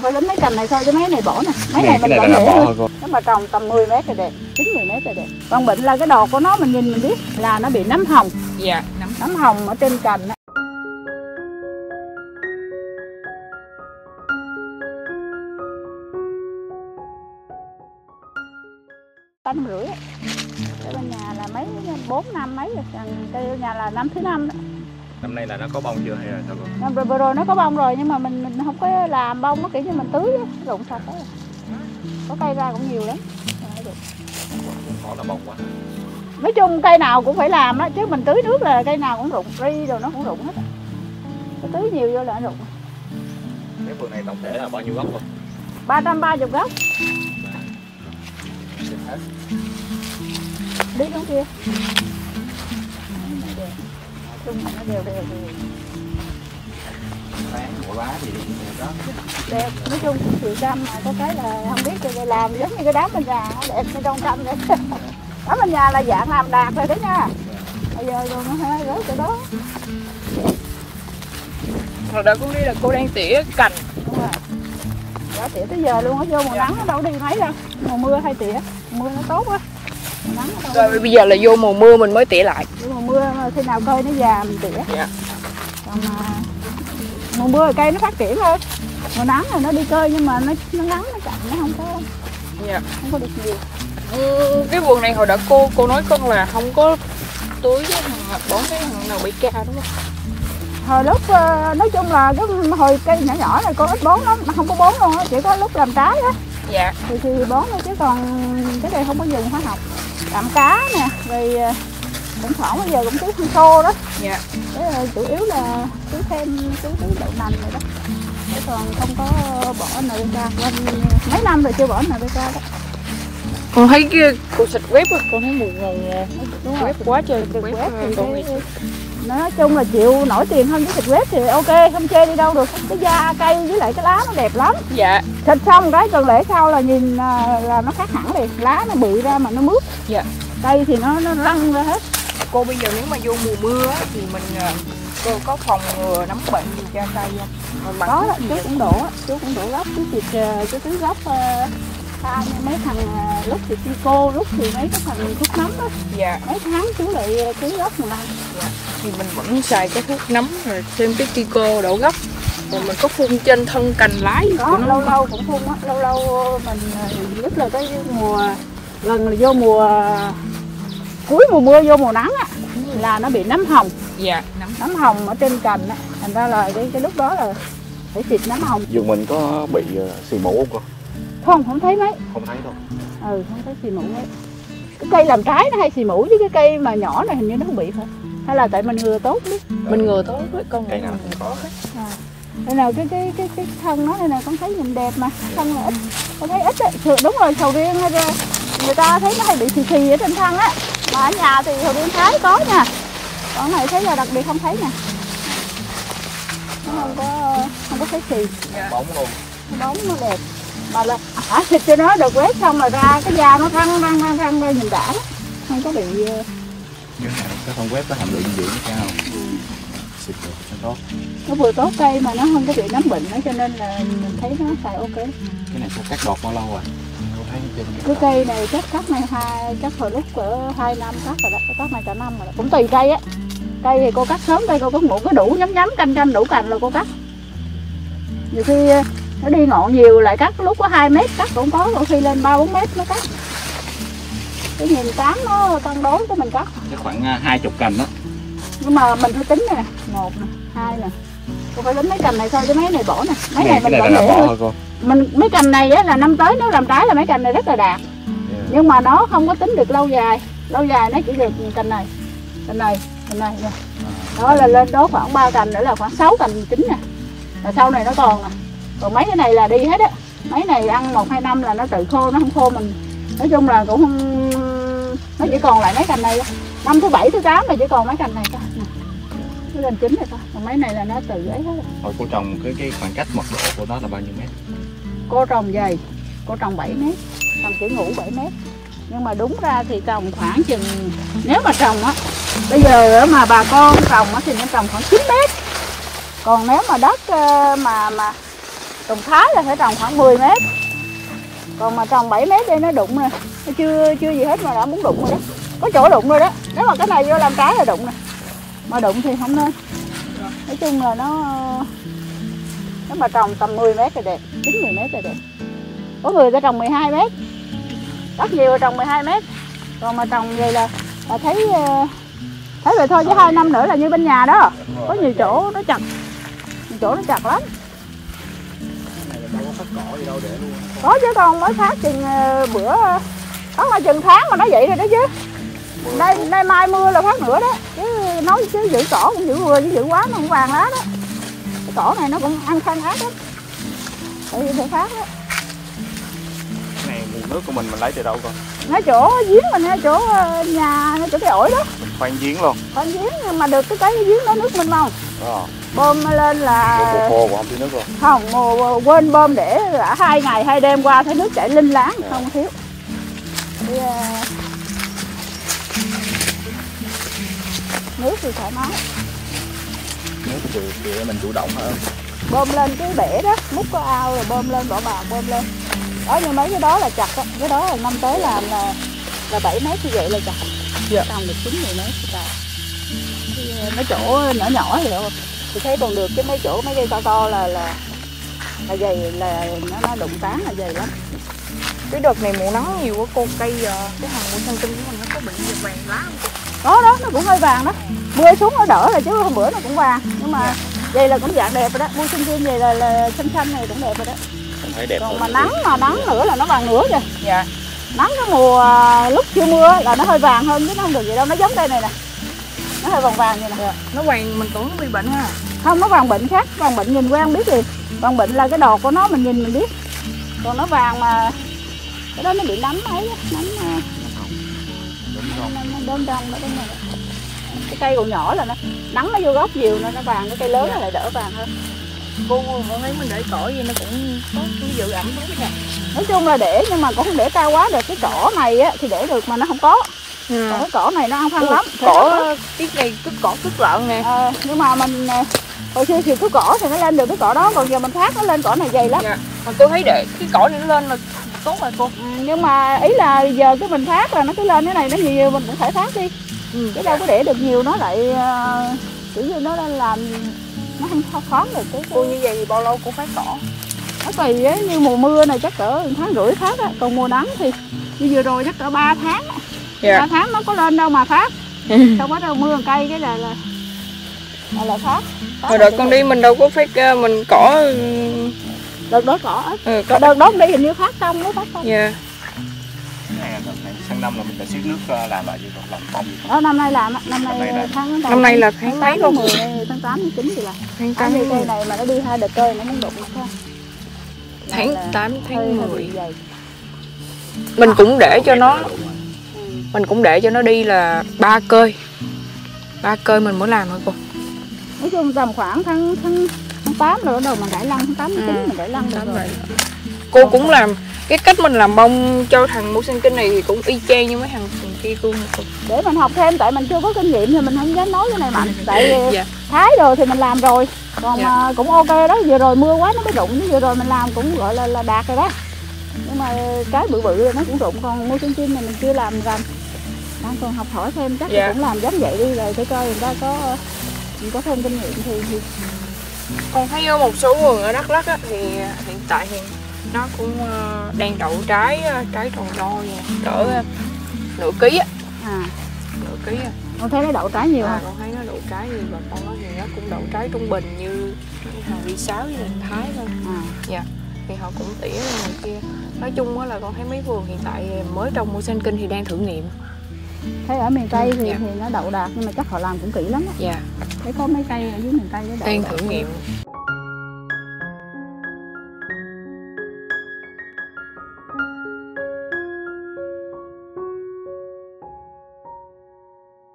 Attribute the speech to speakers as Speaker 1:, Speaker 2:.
Speaker 1: Thôi đến mấy cành này thôi chứ mấy này bỏ nè. Mấy này mình vẫn để thôi. Nếu mà trồng tầm 10 mét thì đẹp, 9-10 mét thì đẹp. Còn bệnh là cái đọt của nó mình nhìn mình biết là nó bị nấm hồng.
Speaker 2: Dạ,
Speaker 1: nấm hồng ở trên cành á. Tanh rưỡi. Ở bên nhà là mấy 4 năm mấy rồi, cây nhà là năm thứ 5 đó.
Speaker 3: Năm nay là nó có bông chưa hay là sao cô?
Speaker 1: Năm vừa rồi nó có bông rồi nhưng mà mình không có làm bông, nó kiểu như mình tưới á, rụng sạch đó. Có cây ra cũng nhiều lắm.
Speaker 3: Có là bông quá.
Speaker 1: Nói chung cây nào cũng phải làm đó, chứ mình tưới nước là cây nào cũng rụng, ri rồi nó cũng rụng hết. Cái tưới nhiều vô là nó rụng.
Speaker 3: Cái vườn này tổng thể là bao nhiêu gốc không?
Speaker 1: 330 gốc. Đi xuống kia. Nói chung là nó đều.
Speaker 3: Bộ lá thì đẹp đó.
Speaker 1: Đẹp, nói chung thì cam mà có cái là không biết rồi làm giống như cái đám bên nhà đẹp như trong cam vậy. Đám bên nhà là dạng làm đạt rồi đó nha. Bây giờ rồi nó hơi rớt chỗ đó.
Speaker 2: Hồi đó cũng đi là cô đang tỉa cành.
Speaker 1: Đúng rồi. Đã tỉa tới giờ luôn, nó vô mùa nắng nó đâu đi mấy đâu. Mùa mưa hay tỉa, mùa mưa nó tốt quá. Mùa nắng nó đâu.
Speaker 2: Rồi bây giờ là vô mùa mưa mình mới tỉa lại.
Speaker 1: Mùa mưa khi nào cây nó già mình tỉa.
Speaker 2: Dạ.
Speaker 1: Còn mà mùa mưa cây nó phát triển thôi. Mùa nắng là nó đi chơi nhưng mà nó nắng nó chậm, nó không có được nhiều.
Speaker 2: Cái vườn này hồi đó cô nói con là không có tưới cái bón cái thằng nào bị ca đúng không?
Speaker 1: Hồi lúc nói chung là cái hồi cây nhỏ này con ít bón lắm, mà không có bón luôn á, chỉ có lúc làm trái á.
Speaker 2: Dạ.
Speaker 1: Thì bón thôi chứ còn cái này không có dùng hóa học. Làm cá nè, rồi thỉnh thoảng bây giờ cũng tưới phân khô đó.
Speaker 2: Dạ.
Speaker 1: Thế là chủ yếu là tưới thêm tưới đậu nành rồi đó. Thế còn không có bỏ NPK, mấy năm rồi chưa bỏ NPK đó.
Speaker 2: Con thấy kia cô xịt quét rồi, con thấy mùi quét quá trời,
Speaker 1: quét thì nói chung là chịu nổi tiền hơn với xịt quét thì ok, không chê đi đâu được. Cái da cây với lại cái lá nó đẹp lắm.
Speaker 2: Dạ.
Speaker 1: Xịt xong cái tuần lễ sau là nhìn là nó khác hẳn liền, lá nó bự ra mà nó mướt.
Speaker 2: Dạ.
Speaker 1: Cây thì nó răng ra hết.
Speaker 2: Cô bây giờ nếu mà vô mùa mưa á, thì mình cô có phòng ngừa nấm bệnh gì cho cây không?
Speaker 1: Có đó, chú cũng đổ gốc, chú tưới gốc mấy thằng lúc thì Tico, lúc thì mấy cái thằng thuốc nấm đó.
Speaker 2: Dạ.
Speaker 1: Mấy tháng chú lại tưới gốc một lần.
Speaker 2: Dạ. Thì mình vẫn xài cái thuốc nấm rồi thêm cái Tico đổ gốc. Rồi mình có phun trên thân cành lá gì
Speaker 1: có, lâu lâu cũng phun á, lâu mình nhất là cái mùa gần là vô mùa cuối mùa mưa vô mùa nắng á là nó bị nấm hồng.
Speaker 2: Dạ,
Speaker 1: nấm hồng ở trên cành á, thành ra là cái lúc đó là phải xịt nấm hồng.
Speaker 3: Vườn mình có bị xì mủ không cô?
Speaker 1: Không thấy mấy.
Speaker 3: Không thấy đâu.
Speaker 1: Không thấy xì mủ mấy. Cái cây làm trái nó hay xì mủ chứ cái cây mà nhỏ này hình như nó không bị phải. Hay là tại mình ngừa tốt biết.
Speaker 2: Mình ngừa tốt với con
Speaker 3: cây nào cũng có.
Speaker 1: Đây nào cái thân nó đây này con thấy nhìn đẹp mà, thân là ít. Con thấy ít đấy. Đúng rồi, sầu riêng người ta thấy nó hay bị xì ở trên thân á. Mà ở nhà thì sầu riêng Thái có nha. Còn này thấy là đặc biệt không thấy nè. Nó không có thấy xì.
Speaker 3: Bóng luôn.
Speaker 1: Bóng nó đẹp. Mà là thịt cho nó được quét xong rồi ra cái da nó răng ra nhìn đã đó. Không có bị
Speaker 3: cái con quét có hàm lượng dinh dưỡng cao. Xịt được cho tốt.
Speaker 1: Nó vừa tốt cây mà nó không có bị nấm bệnh nữa cho nên là mình thấy nó xài ok.
Speaker 3: Cái này sao cắt đọt bao lâu rồi?
Speaker 1: Cái cây này cắt này chắc hồi lúc cỡ 2 năm cắt rồi đó, cắt này cả năm rồi đó. Cũng tùy cây á. Cây thì cô cắt sớm, cây cô cắt muộn, có đủ nhắm canh đủ cành là cô cắt. Nhiều khi nó đi ngọn nhiều lại cắt, lúc có 2 mét cắt cũng có khi lên 3-4 mét nó cắt. Cái nhìn cám nó cân đối cho mình cắt.
Speaker 3: Chắc khoảng 20 cành đó.
Speaker 1: Nhưng mà mình phải tính nè, 1 nè, 2 nè. Cô phải tính mấy cành này thôi chứ mấy này bỏ nè. Mấy này mình vẫn để thôi. Mấy cành này á là năm tới nếu làm trái là mấy cành này rất là đạt. Nhưng mà nó không có tính được lâu dài. Lâu dài nó chỉ được cành này. Đó là lên đó khoảng 3 cành nữa là khoảng 6 cành chính nè. Rồi sau này nó còn nè. Còn mấy cái này là đi hết á. Mấy này ăn 1-2 năm là nó tự khô, nó không khô mình. Nói chung là cũng không, nó chỉ còn lại mấy cành này. Năm thứ 7, thứ 8 là chỉ còn mấy cành này thôi. Nó lên chín rồi thôi. Còn mấy này là nó tự ấy hết.
Speaker 3: Hồi cô trồng cái khoảng cách mật độ của nó là bao nhiêu mét?
Speaker 1: Cô trồng dày, cô trồng 7 mét, trồng kiểu ngủ 7 mét. Nhưng mà đúng ra thì trồng khoảng chừng, nếu mà trồng á, bây giờ mà bà con trồng á thì nó trồng khoảng 9 mét. Còn nếu mà đất mà Trồng Thái là phải trồng khoảng 10 mét. Còn mà trồng 7 mét đây nó đụng nè. Nó chưa gì hết mà đã muốn đụng rồi đó. Có chỗ đụng rồi đó. Nếu mà cái này vô làm trái là đụng nè. Mà đụng thì không nên. Nói chung là nếu mà trồng tầm 10 mét là đẹp, 9-10 mét là đẹp. Có người ta trồng 12 mét. Rất nhiều trồng 12 mét. Còn mà trồng vậy là thấy vậy thôi, chứ 2 năm nữa là như bên nhà đó. Có nhiều chỗ nó chặt. Nhiều chỗ nó chặt lắm. Có chứ, con mới phát chừng bữa có mà chừng tháng mà nó vậy rồi đó chứ. Đây mai mưa là phát nữa đó. Chứ nói chứ giữ cỏ cũng giữ vừa, chứ giữ quá nó cũng vàng lá đó. Cái cỏ này nó cũng ăn khăn ác lắm. Tại vì phải phát đó.
Speaker 3: Cái này nguồn nước của mình lấy từ đâu con?
Speaker 1: Ngay chỗ giếng mình, ngay chỗ nhà, ngay chỗ cái ổi đó.
Speaker 3: Khoan giếng luôn.
Speaker 1: Khoan giếng, nhưng mà được cái giếng đó nước mênh mông. Bơm lên là
Speaker 3: khô còn không thiếu nước luôn.
Speaker 1: Không, quên bơm để đã 2 ngày 2 đêm qua thấy nước chảy linh láng, không thiếu. Thì, nước thì thoải mái.
Speaker 3: Nước thì mình chủ động hơn.
Speaker 1: Bơm lên cái bể đó, múc có ao rồi bơm lên, bỏ bào bơm lên. Đó, như mấy cái đó là chặt đó. Cái đó là năm tới làm là 7 mét như vậy là chặt. Trồng được 9-10 mét thì chặt. Mấy chỗ nhỏ nhỏ thì đâu thì thấy còn được, chứ mấy chỗ mấy cây to là dày, là nó đụng tán là dày lắm.
Speaker 2: Cái đợt này mùa nắng nhiều quá cô, cây cái hàng mua xanh tinh của mình nó có bị vàng lá không?
Speaker 1: Có đó, nó cũng hơi vàng đó. Mưa xuống nó đỡ rồi chứ hôm bữa nó cũng vàng. Nhưng mà vậy là cũng dạng đẹp rồi đó. Mua xanh tinh vậy là xanh này cũng đẹp rồi đó.
Speaker 3: Thấy đẹp.
Speaker 1: Còn mà nắng nữa là nó vàng nữa kìa.
Speaker 2: Dạ.
Speaker 1: Nắng cái mùa lúc chưa mưa là nó hơi vàng hơn, chứ nó không được vậy đâu. Nó giống đây này nè. Nó hơi vàng vậy nè.
Speaker 2: Nó vàng mình tưởng nó bị bệnh ha.
Speaker 1: Không, nó vàng bệnh khác. Vàng bệnh nhìn quen biết liền. Vàng bệnh là cái đọt của nó mình nhìn mình biết. Còn nó vàng mà cái đó nó bị nấm ấy, nấm đơm trong đó, đúng rồi. Cái cây còn nhỏ là nó nắng nó vô gốc nhiều nên nó vàng, cái cây lớn nó lại đỡ vàng hơn.
Speaker 2: Cô thấy mình để cỏ gì nó cũng có giữ ẩm đúng cái này.
Speaker 1: Nói chung là để, nhưng mà cũng không để cao quá được. Cái cỏ này á thì để được mà nó không có. Còn cái cỏ này nó ăn phân lắm.
Speaker 2: Cỏ cái này cứ cỏ cứt lợn nè.
Speaker 1: Nhưng mà mình hồi xưa thì cứ cỏ thì nó lên được cái cỏ đó, còn giờ mình phát nó lên cỏ này dày lắm.
Speaker 2: Dạ. Mà tôi thấy để cái cỏ này nó lên là tốt rồi cô.
Speaker 1: Nhưng mà ý là giờ cái mình phát là nó cứ lên cái này nó nhiều mình cũng phải phát đi. Chứ đâu có để được nhiều, nó lại kiểu như nó làm nó không thoáng được cái.
Speaker 2: Cô như vậy thì bao lâu cô phát cỏ?
Speaker 1: Nó tùy ấy, như mùa mưa này chắc cỡ 1,5 tháng phát á, còn mùa nắng thì như vừa rồi chắc cỡ 3 tháng. 3 tháng nó có lên đâu mà phát. Xong bắt đầu mưa cây cái là phát.
Speaker 2: Hồi đợt con đi mình đâu có phát mình cỏ.
Speaker 1: Đợt đó cỏ ít. Đợt đó đi hình như phát xong mới phát xong.
Speaker 2: Dạ.
Speaker 3: Sang năm là mình phải xiết nước làm lại gì còn làm bông gì không?
Speaker 1: Đó, năm nay làm, năm nay
Speaker 2: là tháng mấy luôn?
Speaker 1: 10, tháng 8, tháng 9 thì là.
Speaker 2: Tháng 8
Speaker 1: cây này mà nó đi 2 đợt chơi nó muốn đụng không?
Speaker 2: Tháng 8, tháng 10. Mình cũng để cho nó đi là 3 cơi. 3 cơi mình mới làm thôi cô.
Speaker 1: Nói chung tầm khoảng tháng 8 rồi bắt đầu mình rải lăng, tháng 8, tháng 9 mình rải lăng rồi.
Speaker 2: Cô cũng làm cái cách mình làm bông cho thằng mua xanh kinh này thì cũng y chang như mấy thằng kia luôn.
Speaker 1: Để mình học thêm, tại mình chưa có kinh nghiệm thì mình không dám nói cái này mạnh. Tại Thái rồi thì mình làm rồi. Còn mà cũng ok đó, vừa rồi mưa quá nó mới rụng, chứ vừa rồi mình làm cũng gọi là đạt rồi đó. Nhưng mà cái bự bự nó cũng rụng, còn mua xanh kinh này mình chưa làm rành. Đang còn học hỏi thêm, chắc cũng làm giống vậy đi rồi để coi người ta có thêm kinh nghiệm thì.
Speaker 2: Con thấy có một số vườn ở Đắk Lắk á, thì hiện tại thì nó cũng đang đậu trái tròn to nha, cỡ nửa ký á. Nửa ký á.
Speaker 1: Con thấy nó đậu trái nhiều hả?
Speaker 2: Con thấy nó đậu trái nhiều, và con nói thì nó cũng đậu trái trung bình như hàng V6 với Đình Thái thôi. Dạ. Thì họ cũng tỉa này kia. Nói chung á là con thấy mấy vườn hiện tại mới trồng mua xanh kinh thì đang thử nghiệm.
Speaker 1: Thấy ở miền Tây thì nó đậu đạt, nhưng mà chắc họ làm cũng kỹ lắm á.
Speaker 2: Dạ.
Speaker 1: Thấy có mấy cây ở dưới miền Tây nó đậu.
Speaker 2: Đang thử nghiệm.